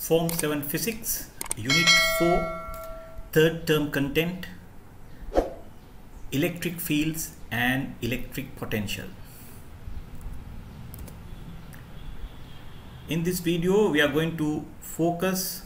Form 7 Physics, Unit 4, third term content, electric fields and electric potential. In this video, we are going to focus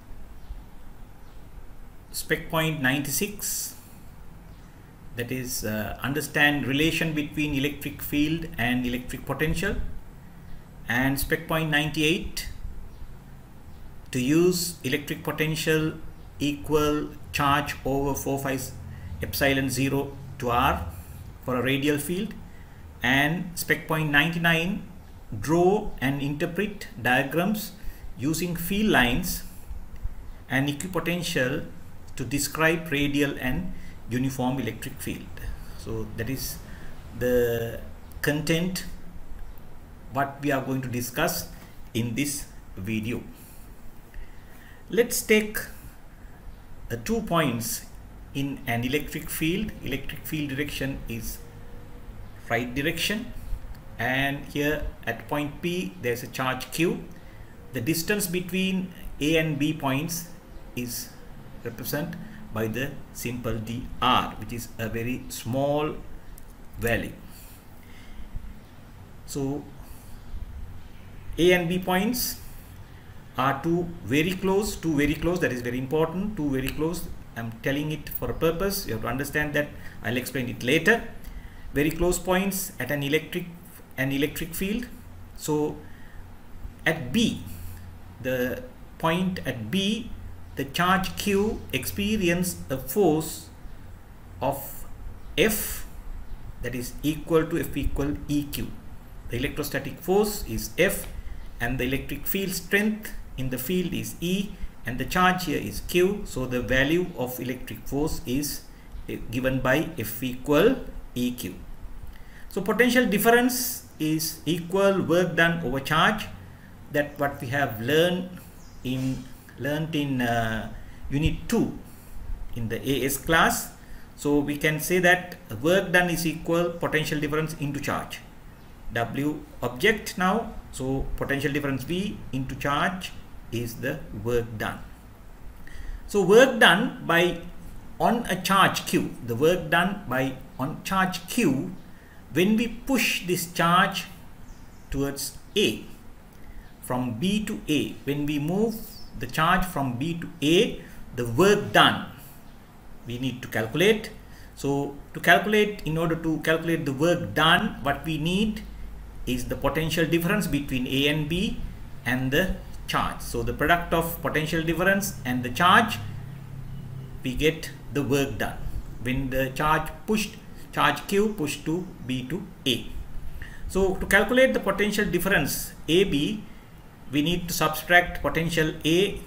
spec point 96, that is understand relation between electric field and electric potential, and spec point 98, to use electric potential equal charge over 4/5 epsilon 0 to r for a radial field, and spec point 99, draw and interpret diagrams using field lines and equipotential to describe radial and uniform electric field. So that is the content what we are going to discuss in this video. Let's take 2 points in an electric field. Electric field direction is right direction, and here at point P there's a charge Q. The distance between A and B points is represented by the simple dr, which is a very small value. So A and B points are two very close, that is very important, two very close. I'm telling it for a purpose, you have to understand that. I'll explain it later. Very close points at an electric field. So at B, the point at B, the charge Q experience a force of F, that is equal to F equal EQ. The electrostatic force is F and the electric field strength in the field is E, and the charge here is Q. So the value of electric force is given by F equal EQ. So potential difference is equal work done over charge. That what we have learned in unit 2 in the AS class. So we can say that work done is equal potential difference into charge. W object now, so potential difference V into charge is the work done. So work done by on a charge Q, the work done by on charge Q, when we push this charge towards A, from B to A, when we move the charge from B to A, the work done we need to calculate. So to calculate, in order to calculate the work done, what we need is the potential difference between A and B and the charge. So the product of potential difference and the charge, we get the work done when the charge Q pushed to B to A. So to calculate the potential difference AB, we need to subtract potential A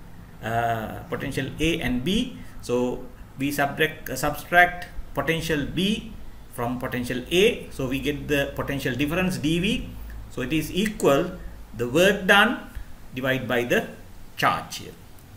and B. So we subtract potential B from potential A, so we get the potential difference dV. So it is equal the work done divided by the charge here.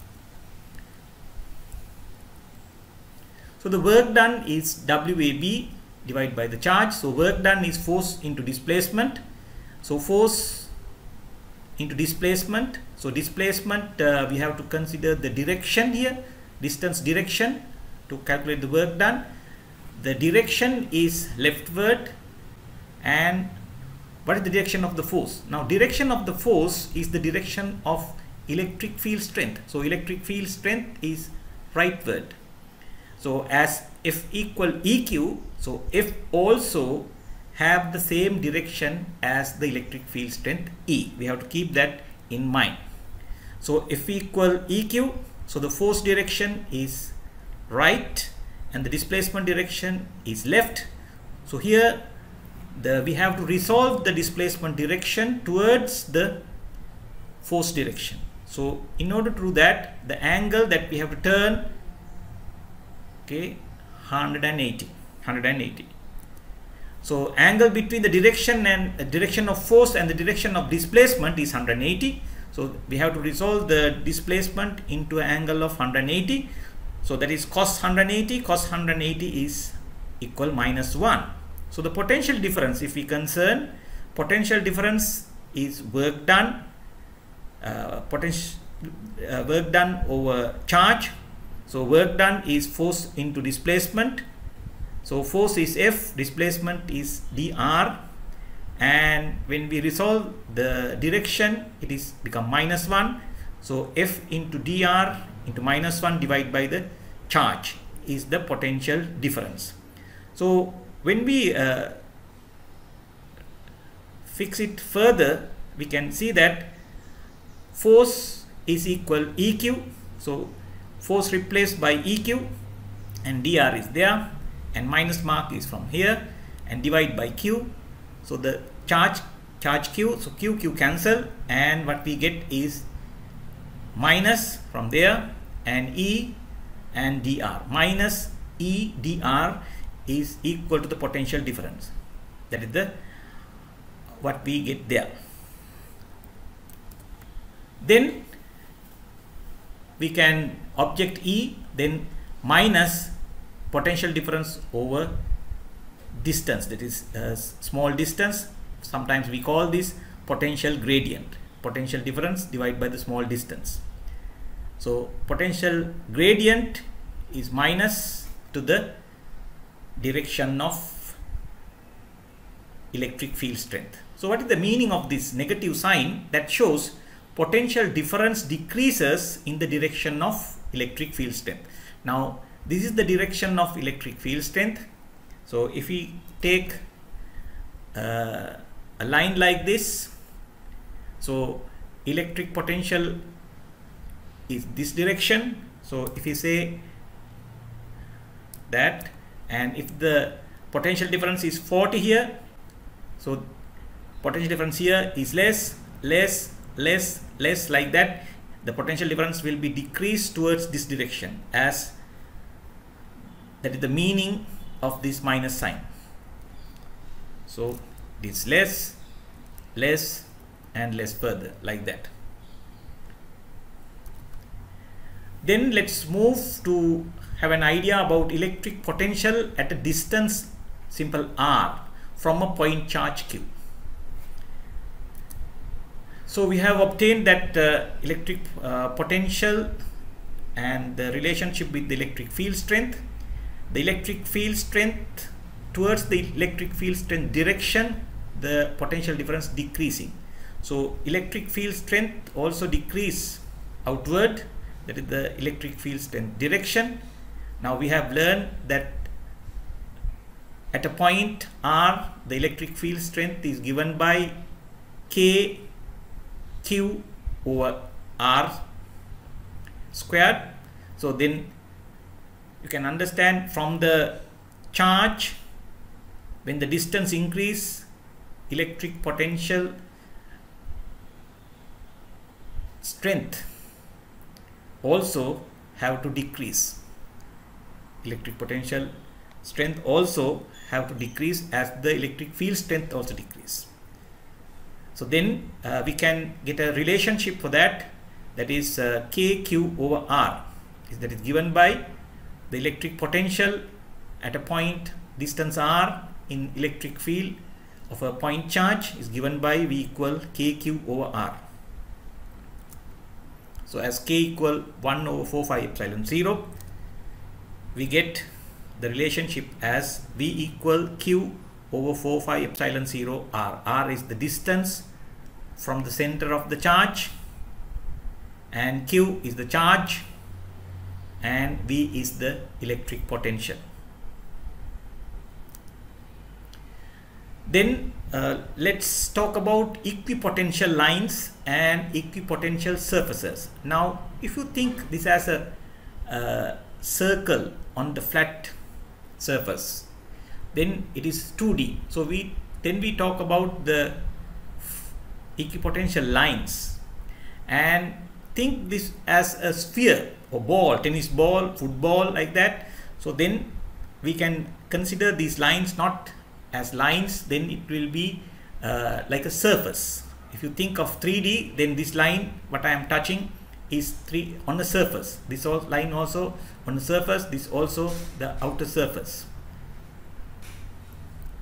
So the work done is WAB divided by the charge. So work done is force into displacement. So force into displacement. So displacement, we have to consider the direction here, distance direction, to calculate the work done. The direction is leftward, and what is the direction of the force? Now direction of the force is the direction of electric field strength. So electric field strength is rightward. So as F equal EQ, so F also have the same direction as the electric field strength E. We have to keep that in mind. So F equal EQ, so the force direction is right and the displacement direction is left. So here we have to resolve the displacement direction towards the force direction. So in order to do that, the angle that we have to turn, okay, 180. So angle between the direction and direction of force and the direction of displacement is 180. So we have to resolve the displacement into an angle of 180. So that is cos 180. Cos 180 is equal -1. So the potential difference, if we concern, potential difference is work done, work done over charge. So work done is force into displacement. So force is F, displacement is dr, and when we resolve the direction, it is become -1. So F into dr into -1 divided by the charge is the potential difference. So when we fix it further, we can see that force is equal EQ. So force replaced by EQ, and dr is there, and minus mark is from here, and divide by Q. So the charge Q, so Q cancel, and what we get is minus from there, and E and dr. Minus E dr is equal to the potential difference. That is the what we get there. Then we can object E, then minus potential difference over distance, that is small distance. Sometimes we call this potential gradient, potential difference divided by the small distance. So potential gradient is minus to the direction of electric field strength. So what is the meaning of this negative sign? That shows potential difference decreases in the direction of electric field strength. Now this is the direction of electric field strength. So if we take a line like this, so electric potential is this direction. So if we say that, and if the potential difference is 40 here, so potential difference here is less like that, the potential difference will be decreased towards this direction, as that is the meaning of this minus sign. So it's less and less further, like that. Then let's move to have an idea about electric potential at a distance simple r from a point charge Q. So we have obtained that electric potential and the relationship with the electric field strength. The electric field strength towards the electric field strength direction, the potential difference decreasing. So electric field strength also decrease outward, that is the electric field strength direction. Now we have learned that at a point R, the electric field strength is given by K Q over R squared. So then you can understand from the charge, when the distance increase, electric potential strength also have to decrease. Electric potential strength also have to decrease as the electric field strength also decrease. So then we can get a relationship for that, that is KQ over R, that is given by the electric potential at a point distance R in electric field of a point charge is given by V equal KQ over R. So as K equal 1 over 4 pi epsilon 0, we get the relationship as V equal Q over 4 pi epsilon 0 R. R is the distance from the center of the charge, and Q is the charge, and V is the electric potential. Then let's talk about equipotential lines and equipotential surfaces. Now if you think this as a circle on the flat surface, then it is 2D. So then we talk about the equipotential lines, and think this as a sphere or ball, tennis ball, football, like that. So then we can consider these lines not as lines, then it will be like a surface. If you think of 3D, then this line what I am touching is on the surface, this line also on the surface, this also the outer surface.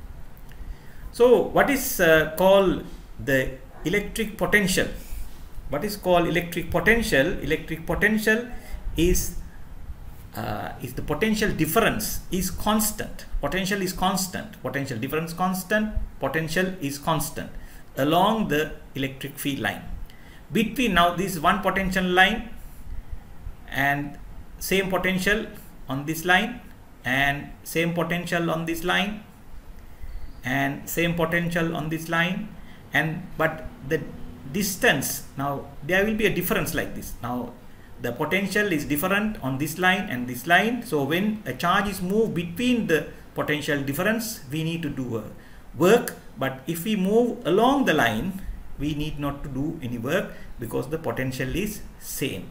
So what is called the electric potential? what is called electric potential. Electric potential is the potential difference is constant. Potential is constant. Potential difference constant. Potential is constant along the electric field line. Between now this one potential line and same potential on this line and same potential on this line and same potential on this line, and but the distance, now there will be a difference like this. Now the potential is different on this line and this line, so when a charge is moved between the potential difference, we need to do a work. But if we move along the line, we need not to do any work because the potential is same.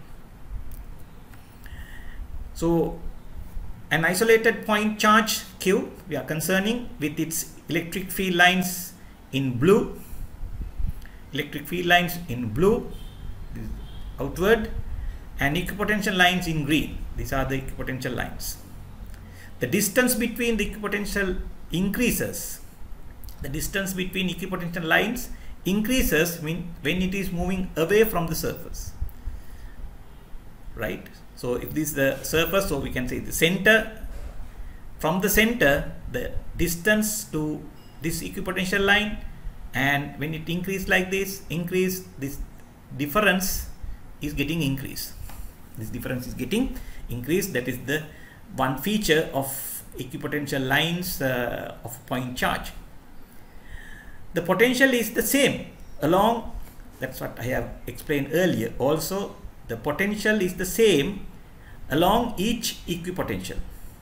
So an isolated point charge Q, we are concerning with its electric field lines in blue. Electric field lines in blue, this outward, and equipotential lines in green. These are the equipotential lines. The distance between the equipotential increases. The distance between equipotential lines increases when it is moving away from the surface, right? So if this is the surface, so we can say the center, from the center the distance to this equipotential line, and when it increase like this, this difference is getting increased. This difference is getting increased. That is the one feature of equipotential lines of point charge. The potential is the same along, that's what I have explained earlier. Also the potential is the same along each equipotential.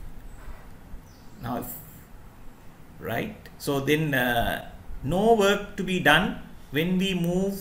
Now, right, so then no work to be done when we move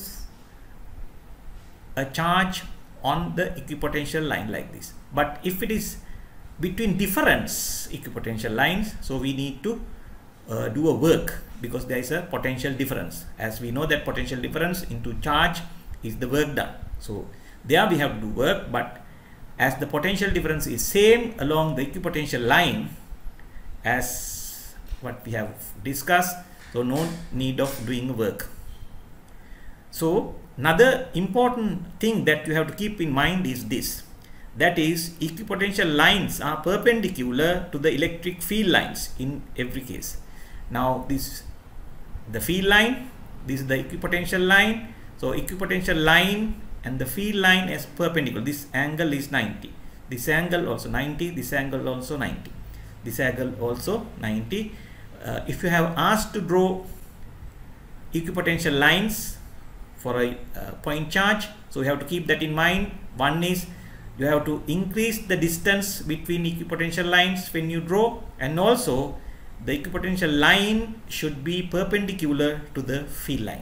a charge on the equipotential line like this. But if it is between difference equipotential lines, so we need to do a work because there is a potential difference. As we know that potential difference into charge is the work done. So there we have to do work, but as the potential difference is same along the equipotential line as what we have discussed, so no need of doing work. So another important thing that you have to keep in mind is this, that is equipotential lines are perpendicular to the electric field lines in every case. Now this the field line, this is the equipotential line, so equipotential line and the field line is perpendicular. This angle is 90, this angle also 90, this angle also 90, this angle also 90. If you have asked to draw equipotential lines for a point charge, so you have to keep that in mind. One is you have to increase the distance between equipotential lines when you draw, and also the equipotential line should be perpendicular to the field line.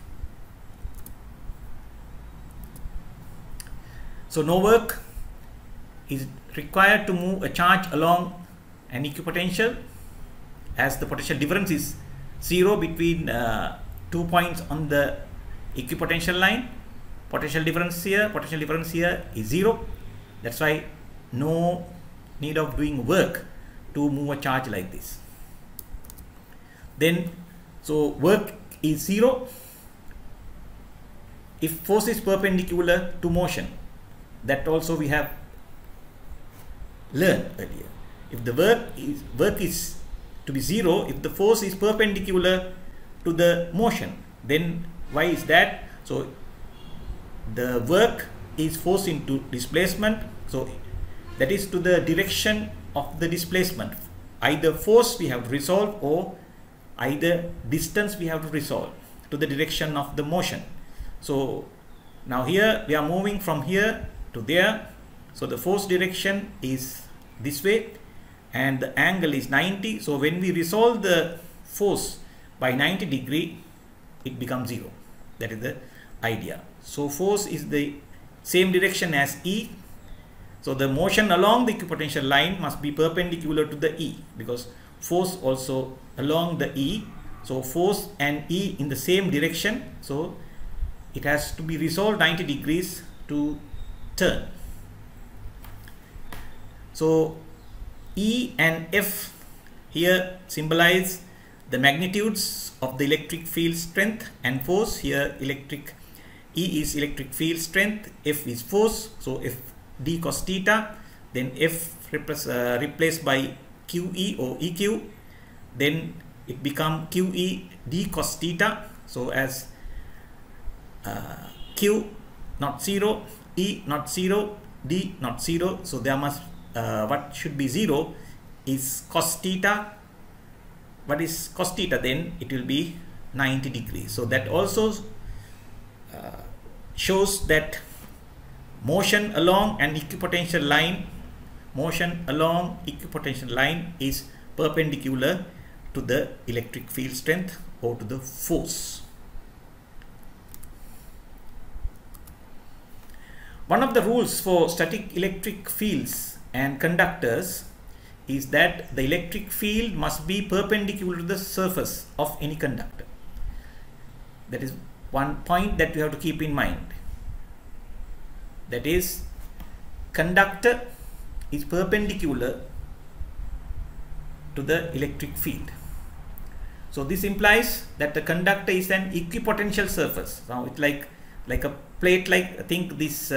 So no work is required to move a charge along an equipotential, as the potential difference is 0 between 2 points on the equipotential line. Potential difference here is 0. That's why no need of doing work to move a charge like this. Then so work is 0 if force is perpendicular to motion. That also we have learned earlier. If the work is to be 0 if the force is perpendicular to the motion, then why is that? So the work is force into displacement, so that is to the direction of the displacement. Either force we have to resolve, or either distance we have to resolve to the direction of the motion. So now here we are moving from here to there, so the force direction is this way and the angle is 90. So when we resolve the force by 90 degree, it becomes 0. That is the idea. So force is the same direction as E, so the motion along the equipotential line must be perpendicular to the E, because force also along the E, so force and E in the same direction, so it has to be resolved 90 degrees to turn. So E and F here symbolize the magnitudes of the electric field strength and force. Here electric E is electric field strength, F is force, so F d cos theta, then F replaced by QE or EQ, then it become QE d cos theta. So as Q not 0, E not 0, D not 0, so there must what should be 0 is cos theta. What is cos theta? Then it will be 90 degrees. So that also shows that motion along an equipotential line is perpendicular to the electric field strength or to the force. One of the rules for static electric fields and conductors is that the electric field must be perpendicular to the surface of any conductor. That is one point that we have to keep in mind. That is, conductor is perpendicular to the electric field. So this implies that the conductor is an equipotential surface. Now it's like a plate, like I think this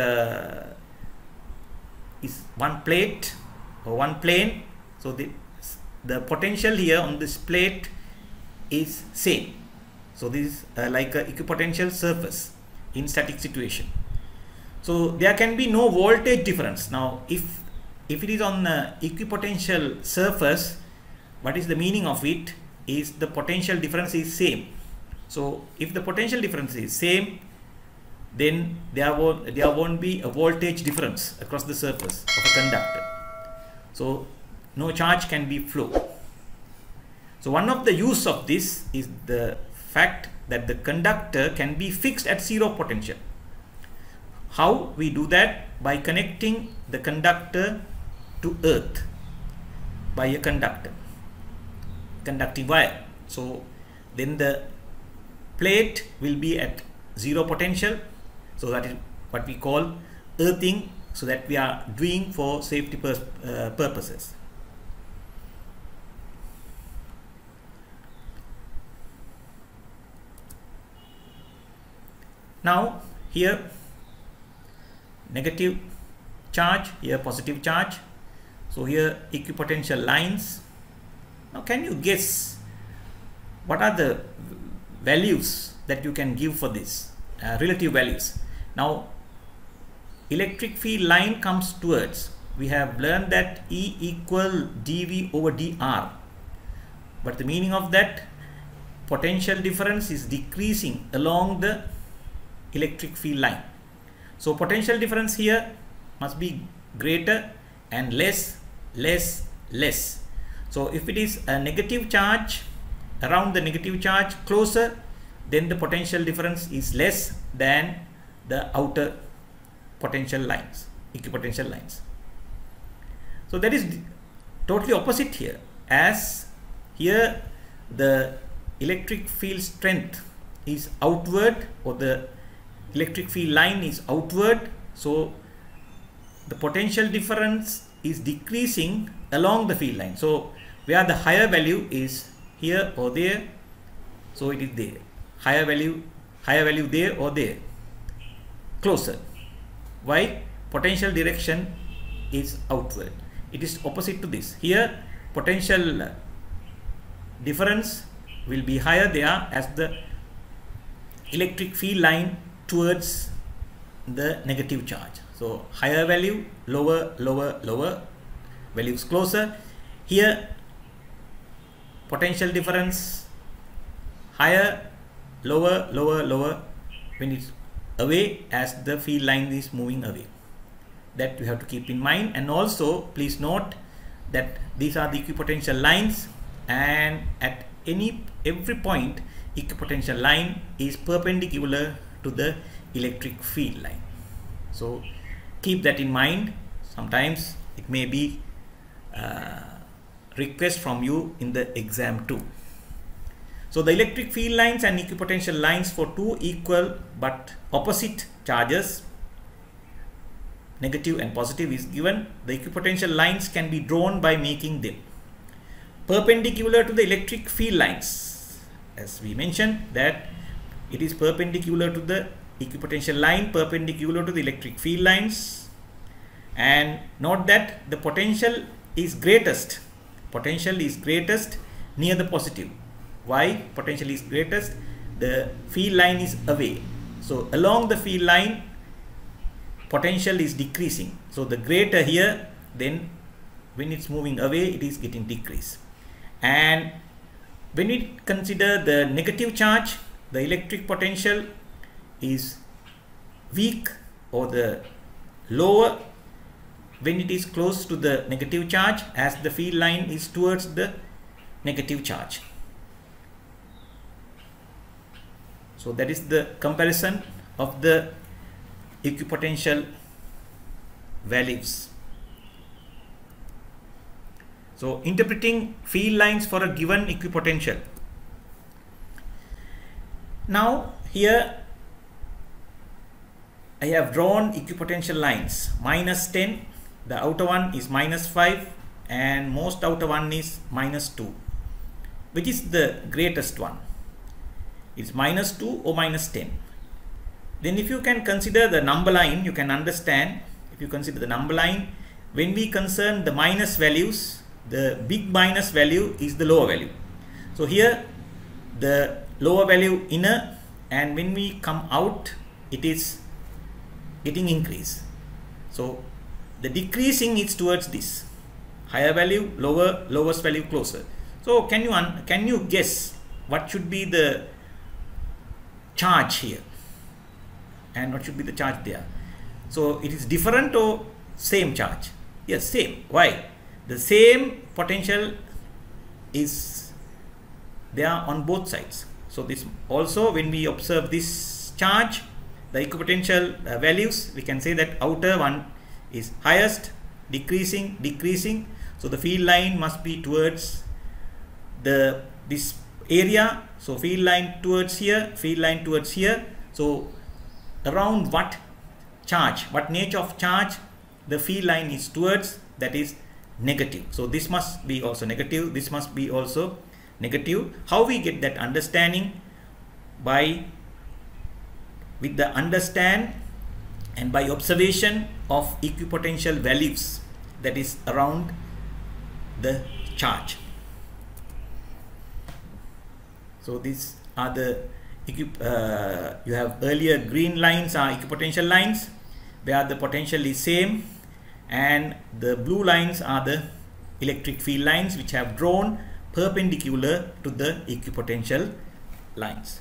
is one plate or one plane. So the potential here on this plate is same. So this is like a equipotential surface in static situation. So there can be no voltage difference. Now if it is on the equipotential surface, what is the meaning of it is the potential difference is same. So if the potential difference is same, then there won't be a voltage difference across the surface of a conductor. So no charge can be flow. So one of the use of this is the fact that the conductor can be fixed at zero potential. How we do that? By connecting the conductor to earth by a conducting wire. So then the plate will be at zero potential. So that is what we call earthing, so that we are doing for safety purposes. Now here negative charge, here positive charge. So here equipotential lines. Now can you guess what are the values that you can give for this, relative values? Now electric field line comes towards, we have learned that E equal dV over dr, but the meaning of that, potential difference is decreasing along the electric field line. So potential difference here must be greater and less. So if it is a negative charge, around the negative charge closer, then the potential difference is less than the outer potential lines, equipotential lines. So that is totally opposite here, as here the electric field strength is outward, or the electric field line is outward, so the potential difference is decreasing along the field line. So where the higher value is here or there, so it is there, higher value there or there, closer. Why? Potential direction is outward. It is opposite to this. Here potential difference will be higher there as the electric field line towards the negative charge. So higher value, lower, values closer. Here potential difference higher, lower when it's away, as the field line is moving away. That you have to keep in mind. And also please note that these are the equipotential lines, and at every point equipotential line is perpendicular to the electric field line. So keep that in mind. Sometimes it may be request from you in the exam too. So the electric field lines and equipotential lines for two equal but opposite charges, negative and positive, is given. The equipotential lines can be drawn by making them perpendicular to the electric field lines. As we mentioned, that it is perpendicular to the equipotential line perpendicular to the electric field lines, and note that the potential is greatest near the positive. Why potential is greatest? The field line is away, so along the field line potential is decreasing. So the greater here, then when it's moving away it is getting decreased. And when we consider the negative charge, the electric potential is weak or the lower when it is close to the negative charge, as the field line is towards the negative charge. So that is the comparison of the equipotential values. So interpreting field lines for a given equipotential. Now here I have drawn equipotential lines, -10, the outer one is -5, and most outer one is -2. Which is the greatest one? It's -2 or -10. Then if you can consider the number line, you can understand, if you consider the number line, when we concern the minus values, the big minus value is the lower value. So here the lower value inner, and when we come out it is getting increased. So the decreasing is towards this higher value, lower, lowest value closer. So can you guess what should be the charge here and what should be the charge there? So it is different or same charge? Yes, same. Why? The same potential is there on both sides. So this also, when we observe this charge, the equipotential values, we can say that outer one is highest, decreasing, decreasing. So the field line must be towards this area. So field line towards here, field line towards here. So around what charge, what nature of charge the field line is towards, that is negative. So this must be also negative, this must be also negative. How we get that understanding? With the understand and by observation of equipotential values that is around the charge. So these are the you have earlier green lines are equipotential lines where the potential is same, and the blue lines are the electric field lines which have drawn perpendicular to the equipotential lines.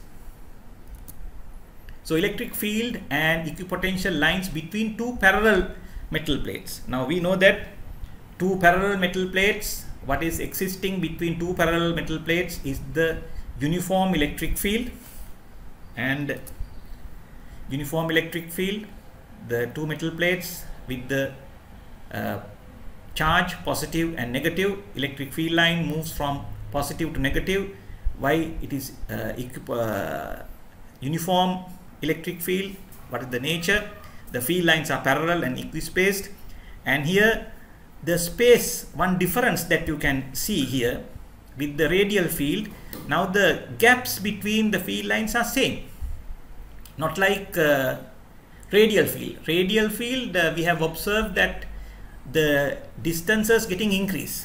So electric field and equipotential lines between two parallel metal plates. Now we know that two parallel metal plates, what is existing between two parallel metal plates is the uniform electric field, and uniform electric field, the two metal plates with the charge positive and negative, electric field line moves from positive to negative. Why it is uniform electric field? What is the nature? The field lines are parallel and equispaced, and here the space, one difference that you can see here with the radial field, now the gaps between the field lines are same, not like radial field. Radial field we have observed that the distances getting increased,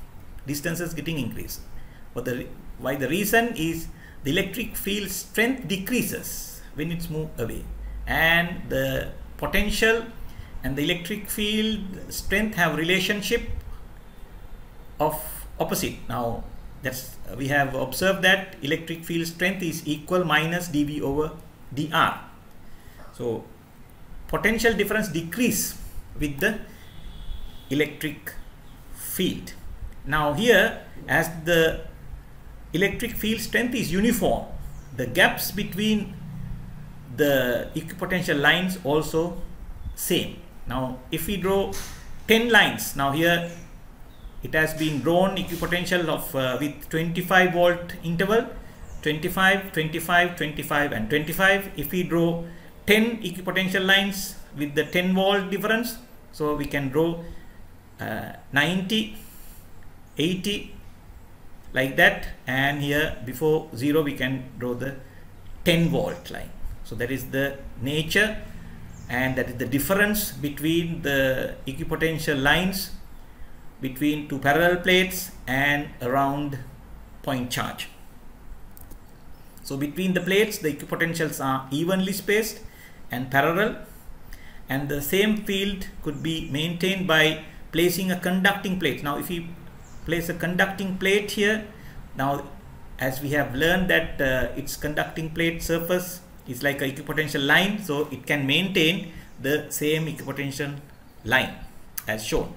but why the reason is the electric field strength decreases when it's moved away, and the potential and the electric field strength have relationship of opposite. Now that's we have observed that electric field strength is equal minus dV over dr. So potential difference decrease with the electric field. Now here, as the electric field strength is uniform, the gaps between the equipotential lines also same. Now if we draw 10 lines, now here it has been drawn equipotential of with 25 volt interval, 25, 25, 25 and 25. If we draw 10 equipotential lines with the 10 volt difference, so we can draw 90, 80 like that, and here before 0 we can draw the 10 volt line. So that is the nature, and that is the difference between the equipotential lines between two parallel plates and a round point charge. So between the plates, the equipotentials are evenly spaced and parallel, and the same field could be maintained by placing a conducting plate. Now if we place a conducting plate here, now as we have learned that its conducting plate surface is like a equipotential line, so it can maintain the same equipotential line as shown.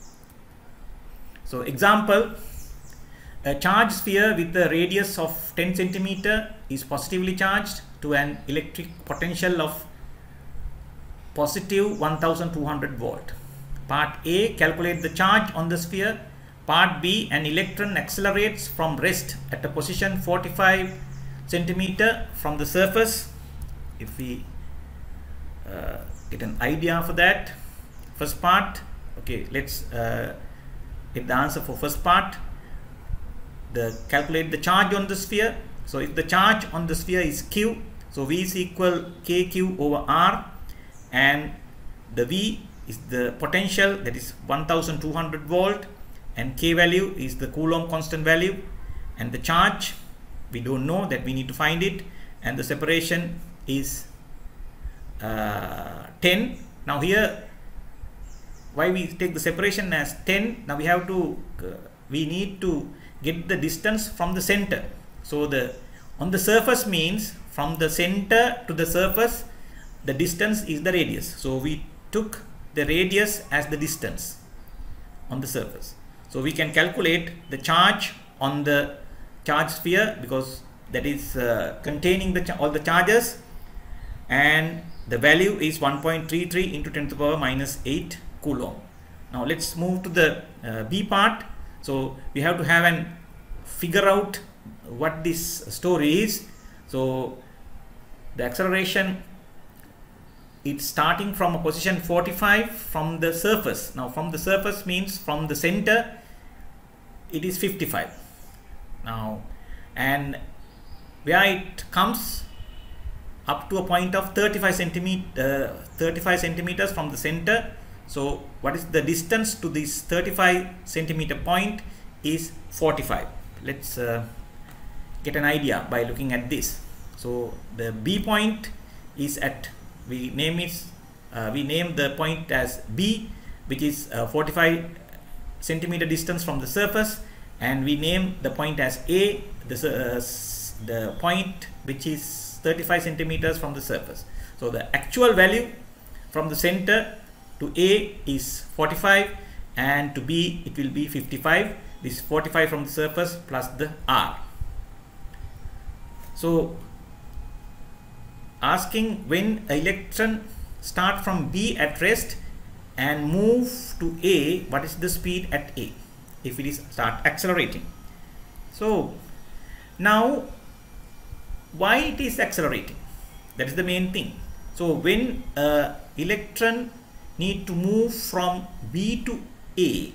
So example, a charge sphere with a radius of 10 centimeter is positively charged to an electric potential of positive 1200 volt. Part A, calculate the charge on the sphere. Part B, an electron accelerates from rest at a position 45 centimeter from the surface. If we get an idea for that, first part, okay, let's get the answer for first part. Calculate the charge on the sphere. So if the charge on the sphere is Q, so V is equal KQ over R, and the V is the potential, that is 1200 volt, and K value is the Coulomb constant value, and the charge we don't know, that we need to find it, and the separation is 10. Now here, why we take the separation as 10? Now we need to get the distance from the center. So on the surface means from the center to the surface, the distance is the radius. So we took the radius as the distance on the surface. So we can calculate the charge on the charge sphere, because that is containing all the charges, and the value is 1.33 into 10 to the power minus 8 Coulomb. Now let's move to the B part. So we have to figure out what this story is. So the acceleration, it's starting from a position 45 from the surface. Now from the surface means from the center it is 55. Now, and where it comes up to a point of 35 centimeters from the center. So what is the distance to this 35 centimeter point is 45. Let's get an idea by looking at this. So the B point is at, we name the point as B, which is 45 centimeter distance from the surface, and we name the point as A, the point which is 35 centimeters from the surface. So the actual value from the center to A is 45, and to B it will be 55. This 45 from the surface plus the R. So asking when an electron start from B at rest and move to A, what is the speed at A if it is start accelerating. So now why it is accelerating, that is the main thing. So when electron need to move from B to A,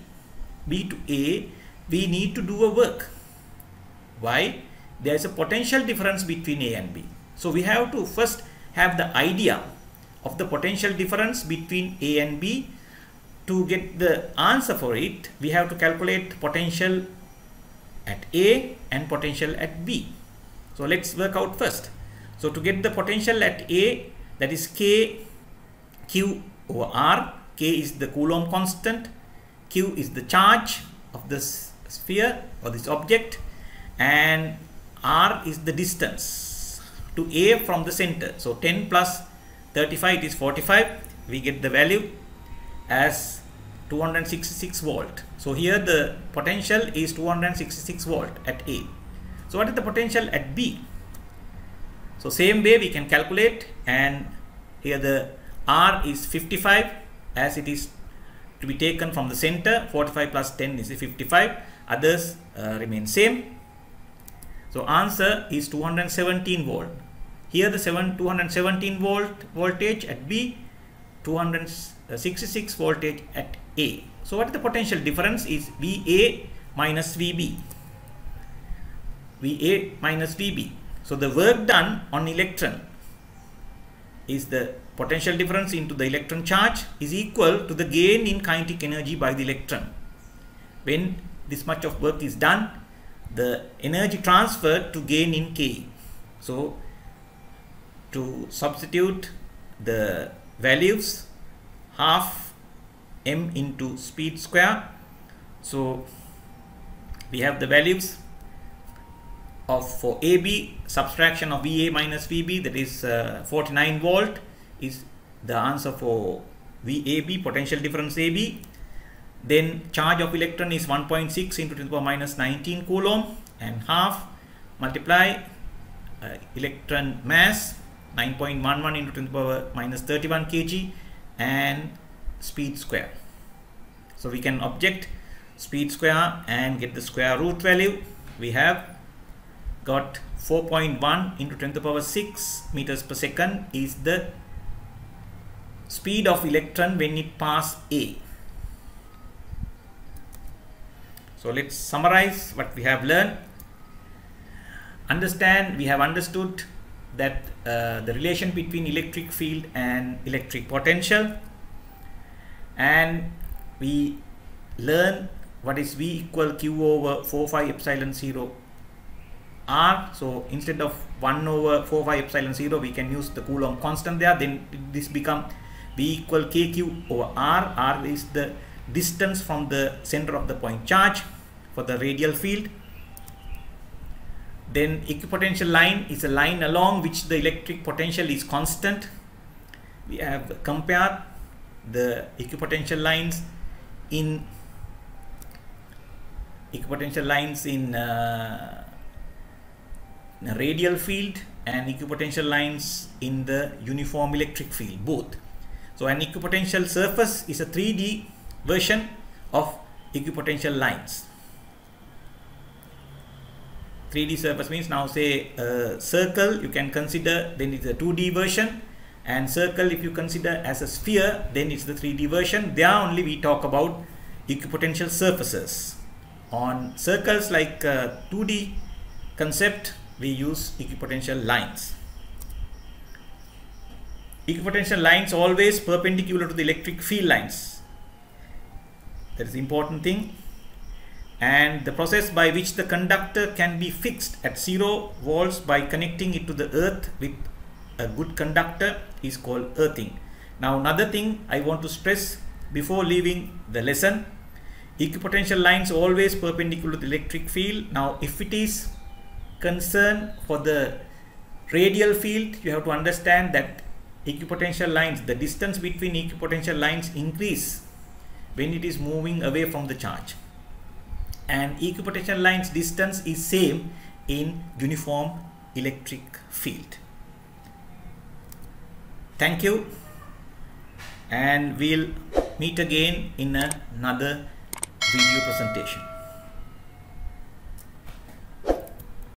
we need to do a work. Why? There is a potential difference between A and B. So we have to first have the idea of the potential difference between A and B. To get the answer for it, we have to calculate potential at A and potential at B. So let's work out first. So to get the potential at A, that is K Q over R. K is the Coulomb constant, Q is the charge of this sphere or this object, and R is the distance to A from the center. So 10 plus 35, it is 45. We get the value as 266 volt. So here the potential is 266 volt at A. So what is the potential at B? So same way we can calculate, and here the R is 55 as it is to be taken from the center. 45 plus 10 is 55. Others remain same. So answer is 217 volt. Here the 217 volt voltage at B, 266 voltage at A. So what is the potential difference is VA minus VB. VA minus VB. So the work done on electron is the potential difference into the electron charge is equal to the gain in kinetic energy by the electron. When this much of work is done, the energy transferred to gain in K. So to substitute the values, half m into speed square. So we have the values of, for AB, subtraction of VA minus VB, that is 49 volt is the answer for VAB, potential difference AB. Then charge of electron is 1.6 into 10 to the power minus 19 coulomb, and half multiply electron mass 9.11 into 10 to the power minus 31 kg and speed square. So we can object speed square and get the square root value. We have got 4.1 into 10 to the power 6 meters per second is the speed of electron when it passes A. So let's summarize what we have learned. We have understood that the relation between electric field and electric potential, and we learn what is V equal Q over 4 pi epsilon 0 R. So instead of 1 over 4 pi epsilon 0, we can use the Coulomb constant there. Then this become V equal KQ over R. R is the distance from the center of the point charge for the radial field. Then equipotential line is a line along which the electric potential is constant. We have compared the equipotential lines in radial field and equipotential lines in the uniform electric field, both. So an equipotential surface is a 3D version of equipotential lines. 3D surface means, now say a circle you can consider, then it's a 2D version, and circle if you consider as a sphere, then it's the 3D version. There only we talk about equipotential surfaces. On circles like 2D concept, we use equipotential lines. Equipotential lines always perpendicular to the electric field lines. That is the important thing. And the process by which the conductor can be fixed at 0 volts by connecting it to the earth with a good conductor is called earthing. Now another thing I want to stress before leaving the lesson: equipotential lines always perpendicular to the electric field. Now if it is concerned for the radial field, you have to understand that equipotential lines, the distance between equipotential lines increase when it is moving away from the charge, and equipotential lines distance is same in uniform electric field. Thank you, and we'll meet again in another video presentation.